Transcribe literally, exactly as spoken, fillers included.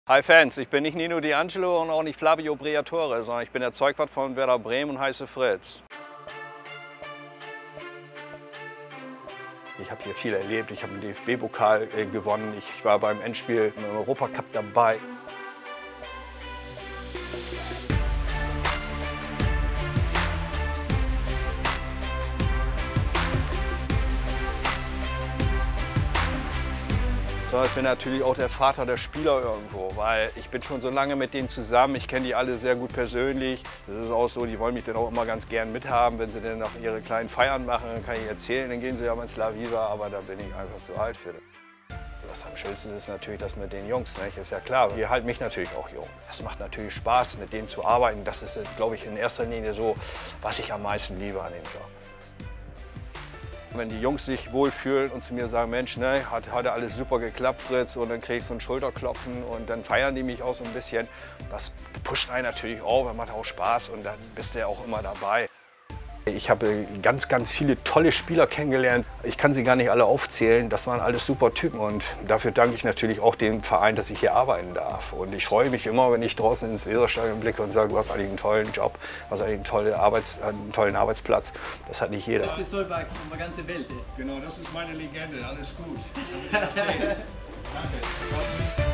Hi Fans, ich bin nicht Nino D'Angelo und auch nicht Flavio Briatore, sondern ich bin der Zeugwart von Werder Bremen und heiße Fritz. Ich habe hier viel erlebt, ich habe den D F B-Pokal äh, gewonnen, ich war beim Endspiel im Europacup dabei. Sondern ich bin natürlich auch der Vater der Spieler irgendwo, weil ich bin schon so lange mit denen zusammen, ich kenne die alle sehr gut persönlich. Das ist auch so, die wollen mich dann auch immer ganz gern mithaben, wenn sie dann noch ihre kleinen Feiern machen, dann kann ich erzählen, dann gehen sie ja mal ins La Viva, aber da bin ich einfach zu alt für. Was am schönsten ist natürlich das mit den Jungs, nicht? Ist ja klar, die halten mich natürlich auch jung. Es macht natürlich Spaß, mit denen zu arbeiten, das ist, glaube ich, in erster Linie so, was ich am meisten liebe an dem Job. Wenn die Jungs sich wohlfühlen und zu mir sagen, Mensch, ne, hat heute alles super geklappt, Fritz, und dann kriege ich so ein Schulterklopfen und dann feiern die mich auch so ein bisschen. Das pusht einen natürlich auf, das macht auch Spaß und dann bist du ja auch immer dabei. Ich habe ganz, ganz viele tolle Spieler kennengelernt. Ich kann sie gar nicht alle aufzählen. Das waren alles super Typen und dafür danke ich natürlich auch dem Verein, dass ich hier arbeiten darf. Und ich freue mich immer, wenn ich draußen ins Weserstadion blicke und sage, du hast eigentlich einen tollen Job, du hast eigentlich einen tollen, Arbeits-, einen tollen Arbeitsplatz. Das hat nicht jeder. Das ist so bei der ganzen Welt. Genau, das ist meine Legende. Alles gut. Danke.